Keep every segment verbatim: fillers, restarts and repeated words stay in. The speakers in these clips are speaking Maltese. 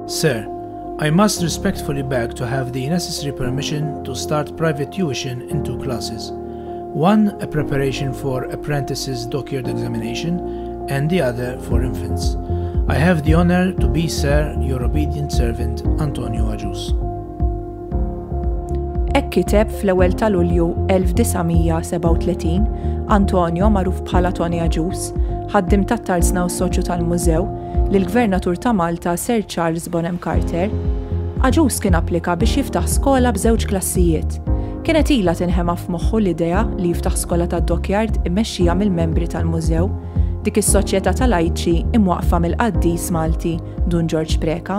Sir, I must respectfully beg to have the necessary permission to start private tuition in two classes. One, a preparation for apprentices' dockyard examination, and the other for infants. I have the honor to be, sir, your obedient servant, Antonio Agius. Hekk kiteb fl-ewwel ta' Lulju elf disgħamija seba' u tletin, Antonio magħruf bħala Tony Agius, ħaddim tat-tarsna u soċju tal-mużew lill-Gvernatur ta' Malta Sir Charles Bonham Carter. Agius kien applika biex jiftaħ skola b'żewġ klassijiet. Kienet ilha tinħema f'moħħu l-idea li jiftaħ skola tad-dockyard immexxija mill-membri tal-mużew, dik is-soċjetà tal-Lajċi imwaqfa mill-Qaddies Malti Dun George Preka.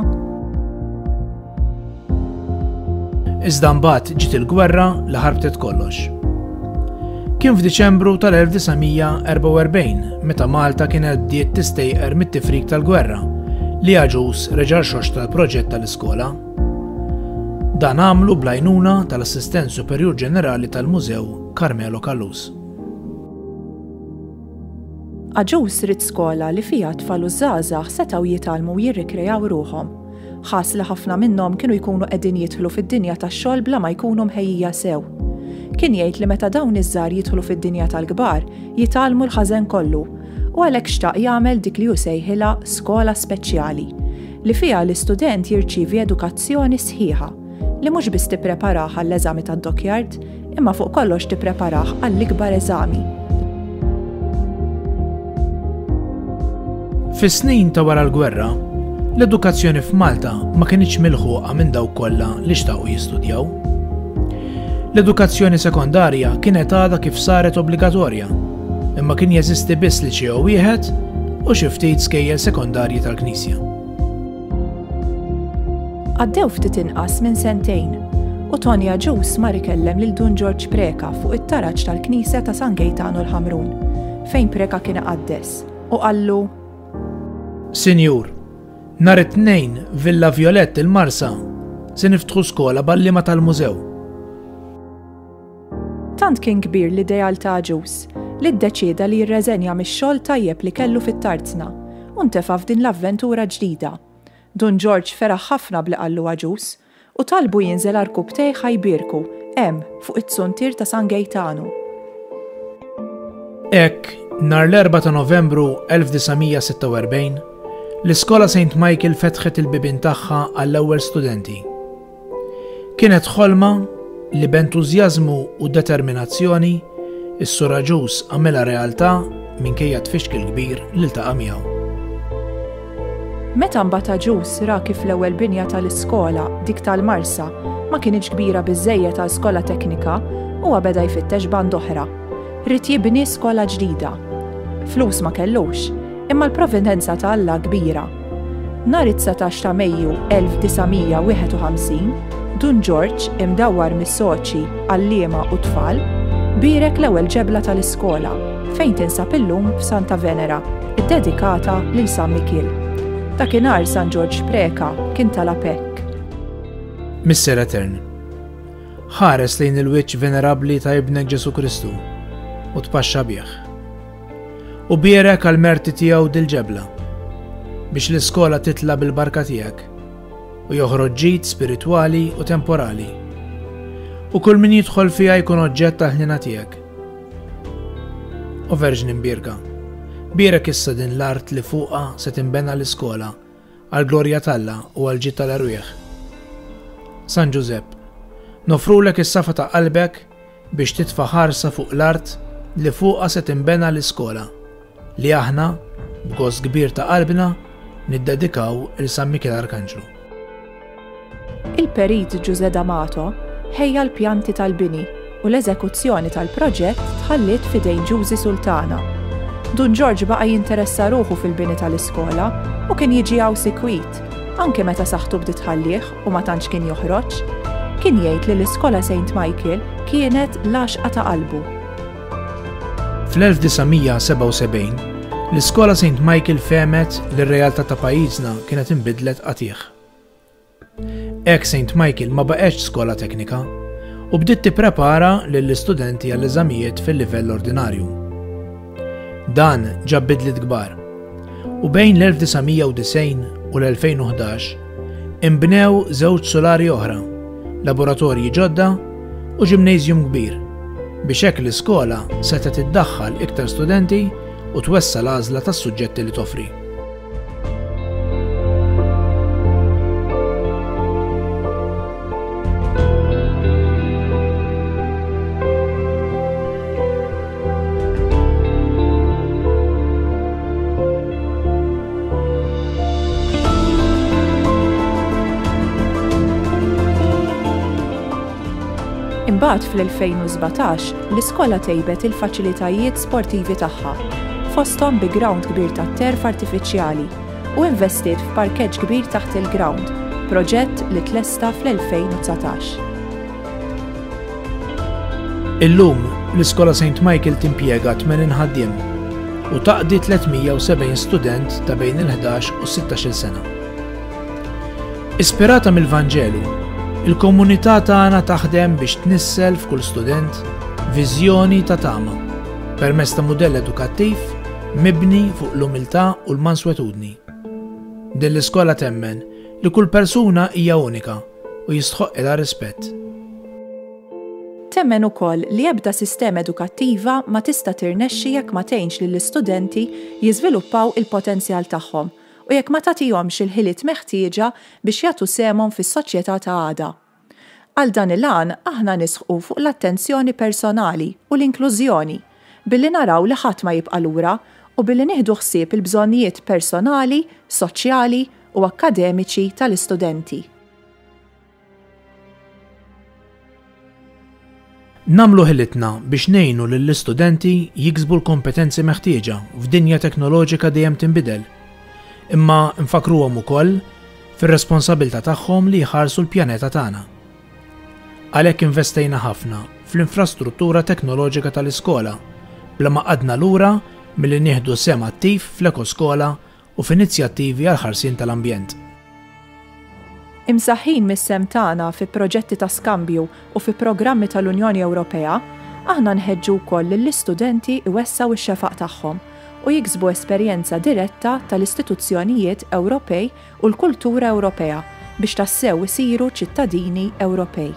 Iżda mbagħad ġiet il-gwerra li ħarbtet kollox. Kien f'Diċembru tal-elf disgħamija erba' u erbgħin meta Malta kienet bdiet tistejqer mit-tifrik tal-gwerra li Agius reġa' xox tal-proġett tal-iskola. Dan għamlu bl-għajnuna tal-Assistent Superjur Ġenerali tal-Mużew Carmelo Callus. Agius rid skola li fiha tfal u żgħażagħ setgħu jitgħallmu u jirrikrejaw ruħhom. Ħass li ħafna minnhom kienu jkunu qegħdin jidħlu fid-dinja tax-xogħol bla ma jkunu mħejjija sew. Kien jgħid li meta dawn iż-żgħar jidħlu fid-dinja tal-kbar jitgħallmu l-ħażen kollu u għalhekk xtaq jagħmel dik li hu sejħilha skola speċjali li fiha l-istudent jirċievi edukazzjoni sħiħa li mhux biss tippreparah għall-eżami tad-dockyard imma fuq kollox tippreparah għall-ikbar eżami. Fis-snin ta' wara l-gwerra, l-edukazzjoni f'Malta ma kienx milħuqa minn dawk kollha li xtaqu jistudjaw. L-edukazzjoni sekondarja kienet għadha kif saret obbligatorja, imma kien jeżisti biss liċew wieħed u xi ftit skejjel sekondarji tal-Knisja. Għaddew ftit inqas minn sentejn u Tony Agius mar ikellem lil Dun George Preka fuq it-taraġġ tal-Knisja ta' San Gaetano l-Ħamrun fejn Preka kien iqaddes u qallu: Sinjur, nhar it-tnejn Villa Violett il-Marsa se niftħu skola ball-liema tal-mużew. Tant kien kbir l-ideal ta' Agius li ddeċieda li jirreżenja mix-xogħol tajjeb li kellu fit-tarzna u ntefa' f'din l-avventura ġdida. Dun George feraħ ħafna bli qallu Agius u talbu jinżel għar-rkub tiegħi ħajbierku hemm fuq it-suntir ta' San Gaetano. Hekk, nhar l-erba' ta' Novembru elf disgħamija sitta u erbgħin, l-iskola Saint Michael fetħet il-bibien tagħha għall-ewwel studenti. Kienet ħolma li b'entużjażmu u determinazzjoni is-Sur Agius għamilha realtà minkejja tfixkil kbir li ltaqa' miegħu. Meta mbagħad Agius ra kif l-ewwel binja tal-iskola dik tal-Marsa ma kienx kbira biżżejjed għal skola teknika, huwa beda jfittex band oħra. Rid jibni skola ġdida. Flus ma kellux, imma l-provvidenza ta' Alla kbira. Nhar it-setax ta' Mejju elf disgħamija wieħed u ħamsin, Dun George imdawwar mis-soċi għalliema u tfal birek l-ewwel ġebla tal-iskola fejn tinsab illum f'Santa Venera, iddedikata lil San Michiel. Dakinhar San George Preka kien talab hekk: Misser Etern, ħares lejn il-wiċċ venerabbli ta' Ibnek Ġesu Kristu u tpaxxa bih. U bierek għall-merti tiegħu dil-ġebla biex l-iskola titla bil-barka tiegħek u joħroġ ġid spiritwali u temporali. U kull min jidħol fiha jkun oġġett ta' ħnina tiegħek. U Verġni mbierka, bierek issa din l-art li fuqha se tinbena l-iskola għall-glorja t'Alla u għall-ġid tal-Erwieħ. San Giuseppe, nofrulek is-safa ta' qalbek biex titfa' ħarsa fuq l-art li fuqha se tinbena l-iskola li aħna b'gost kbir ta' qalbna niddedikaw il San Michiel Arkanġlu. Il-perit Giuseppe D'Amato ħejja l-pjanti tal-bini u l-eżekuzzjoni tal-proġett tħallit fidejn Giusy Sultana. Dun George baqa' jinteressa ruħu fil-bini tal-iskola u kien jiġi hawn sikwit, anke meta saħħtu bdiet tħallih u ma tantx kien joħroġ. Kien jgħid li l-iskola Saint Michael kienet l-għaxqa ta' qalbu. Fl-elf disgħamija seba' u sebgħin, l-iskola Saint Michael femet li r-realtà ta' pajjiżna kienet inbidlet qatih. Hekk Saint Michael ma baqgħetx skola teknika u bdiet tipprepara lill-istudenti għall-eżamijiet fil-livell ordinarju. Dan ġab bidliet kbar u bejn l-elf disgħamija u disgħin u l-elfejn u ħdax Imbnew żewġ solari oħra, laboratorji ġodda u ġimnejżjum kbir biex hekk l-iskola setgħet tiddaħħal iktar studenti u twessa l-għażla tas-suġġetti li toffri. Imbagħad fl-elfejn u sbatax l-iskola tejbet il-faċilitajiet sportivi tagħha, fosthom bi ground kbir ta' terf artifiċjali u investiet f'parkeġġ kbir taħt il-ground, proġett li tlesta fl-elfejn u tsatax. Illum l-Iskola Saint Michael timpjega tmenin ħaddiem u taqdi tlietmija u sebgħin student ta' bejn il-ħdax u sittax-il sena. Ispirata mill-Vanġelu, il-komunità tagħna taħdem biex tnissel f'kull student viżjoni ta' tama permezz ta' mudell edukattiv mibni fuq l-umiltà u l-manswetudni. Din l-iskola temmen li kull persuna hija unika u jistħoq ilha rispett. Temmen ukoll li ebda sistema edukattiva ma tista' tirnexxi jekk ma tgħinx lill-istudenti jiżviluppaw il-potenzjal tagħhom u jekk ma tagħtihomx il-ħiliet meħtieġa biex jagħtu semhom fis-soċjetà ta' għada. Għal dan il-għan aħna nisħu fuq l-attenzjoni personali u l-inklużjoni billi naraw li ħadd ma jibqa' lura u billi nieħdu ħsieb il-bżonnijiet personali, soċjali u akkademiċi tal-istudenti. Namlu ħilitna biex ngħinu lill-istudenti jiksbu l-kompetenzi meħtieġa f'dinja teknoloġika dejjem tinbidel, imma nfakruhom ukoll fir-responsabbiltà tagħhom li jħarsu l-pjaneta tagħna. Għalhekk investejna ħafna fl-infrastruttura teknoloġika tal-iskola bla ma qadna lura milli nieħdu sem attiv fl-ekoskola u f'inizjattivi għal ħarsien tal-ambjent. Imsaħħin mis-sem tagħna fi proġetti ta' skambju u fi programmi tal-Unjoni Ewropea, aħna nħeġġu wkoll lill-istudenti iwessaw ix-xefaq tagħhom u jiksbu esperjenza diretta tal-istituzzjonijiet Ewropej u l-kultura Ewropea biex tassew isiru ċittadini Ewropej.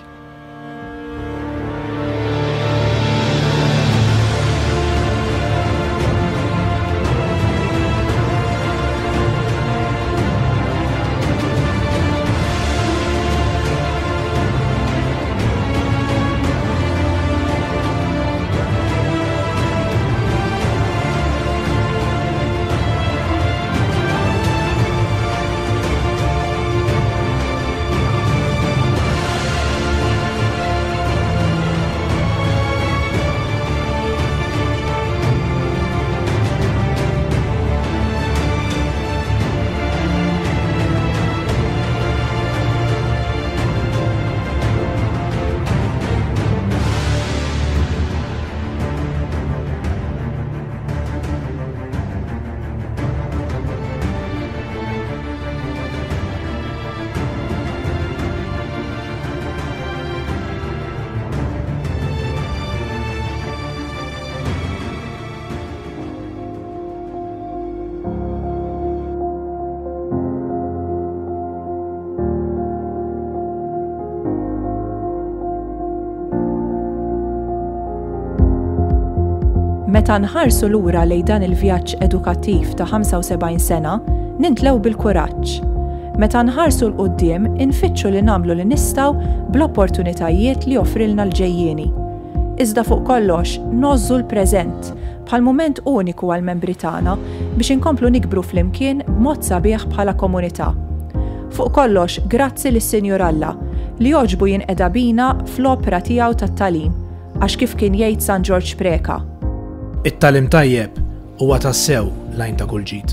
Meta nħarsu lura lejn dan il-vjaġġ edukattiv ta' ħamsa u sebgħin sena, nintlew bil-kuraġġ. Meta nħarsu l-qudiem, infittxu li nagħmlu li nistgħu bl-opportunitajiet li joffrilna l-ġejjieni. Iżda fuq kollox, nożżu l-preżent bħal mument uniku għall-membri tagħna biex inkomplu nikbru flimkien b'mod sabiħ bħala komunità. Fuq kollox, grazzi lis-Sinjur Alla li jogħġbu jinqeda bina fl-opera tiegħu tat-tagħlim għax kif kien jgħid San George Preka. It-tagħlim tajjeb huwa tassew lajn ta' kull ġid.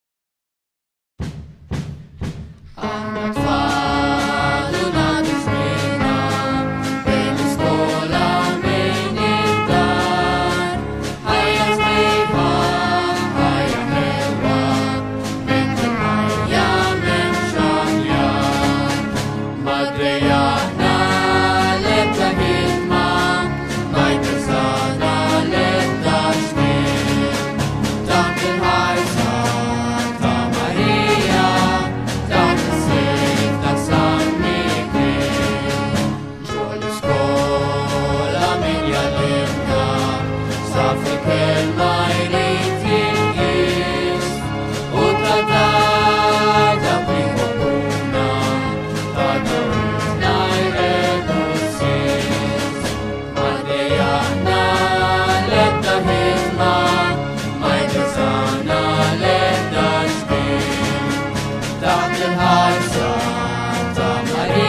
I'm not far, do not dismay. Santa Maria